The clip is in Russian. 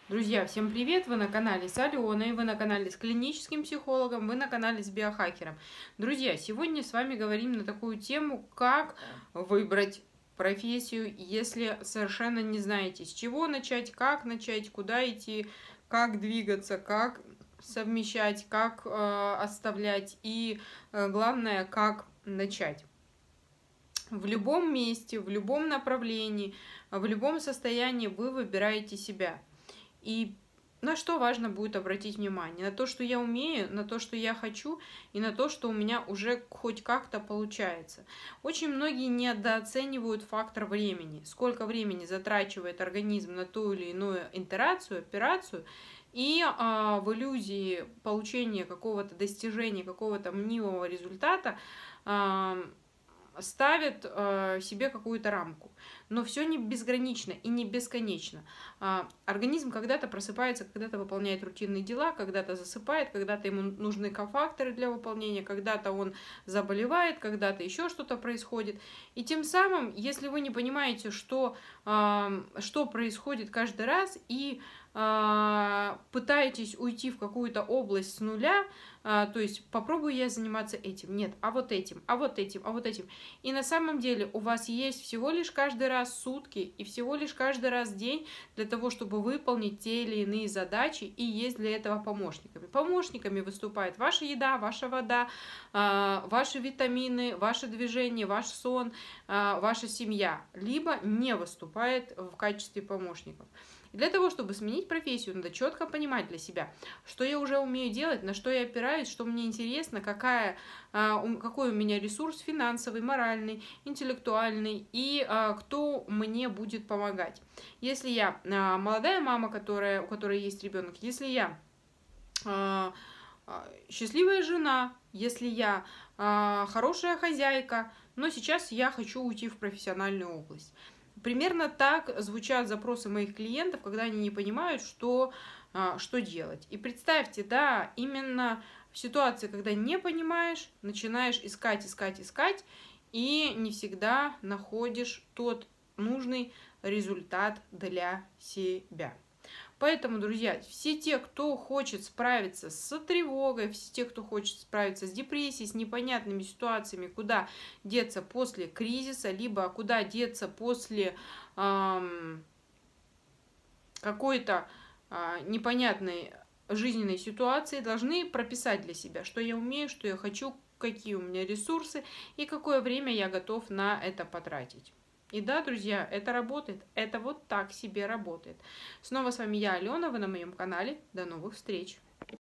Друзья, всем привет! Вы на канале с Аленой, вы на канале с клиническим психологом, вы на канале с биохакером. Друзья, сегодня с вами говорим на такую тему, как выбрать профессию, если совершенно не знаете, с чего начать, как начать, куда идти, как двигаться, как совмещать, как оставлять и главное, как начать. В любом месте, в любом направлении, в любом состоянии вы выбираете себя. И на что важно будет обратить внимание? На то, что я умею, на то, что я хочу, и на то, что у меня уже хоть как-то получается. Очень многие недооценивают фактор времени. Сколько времени затрачивает организм на ту или иную операцию, и в иллюзии получения какого-то достижения, какого-то мнимого результата ставят себе какую-то рамку. Но все не безгранично и не бесконечно. Организм когда-то просыпается, когда-то выполняет рутинные дела, когда-то засыпает, когда-то ему нужны кофакторы для выполнения, когда-то он заболевает, когда-то еще что-то происходит. И тем самым, если вы не понимаете, что происходит каждый раз, и пытаетесь уйти в какую-то область с нуля, то есть попробую я заниматься этим, нет, а вот этим, а вот этим, а вот этим. И на самом деле у вас есть всего лишь каждый раз сутки и всего лишь каждый раз день для того, чтобы выполнить те или иные задачи, и есть для этого помощниками. Помощниками выступает ваша еда, ваша вода, ваши витамины, ваше движение, ваш сон, ваша семья, либо не выступает в качестве помощников. И для того, чтобы сменить профессию, надо четко понимать для себя, что я уже умею делать, на что я опираюсь, что мне интересно, какой у меня ресурс финансовый, моральный, интеллектуальный, и кто мне будет помогать. Если я молодая мама, у которой есть ребенок, если я счастливая жена, если я хорошая хозяйка, но сейчас я хочу уйти в профессиональную область. Примерно так звучат запросы моих клиентов, когда они не понимают, что делать. И представьте, да, именно в ситуации, когда не понимаешь, начинаешь искать, и не всегда находишь тот нужный результат для себя. Поэтому, друзья, все те, кто хочет справиться с тревогой, все те, кто хочет справиться с депрессией, с непонятными ситуациями, куда деться после кризиса, либо куда деться после какой-то непонятной жизненной ситуации, должны прописать для себя, что я умею, что я хочу, какие у меня ресурсы и какое время я готов на это потратить. И да, друзья, это работает. Это вот так себе работает. Снова с вами я, Алена, вы на моем канале. До новых встреч!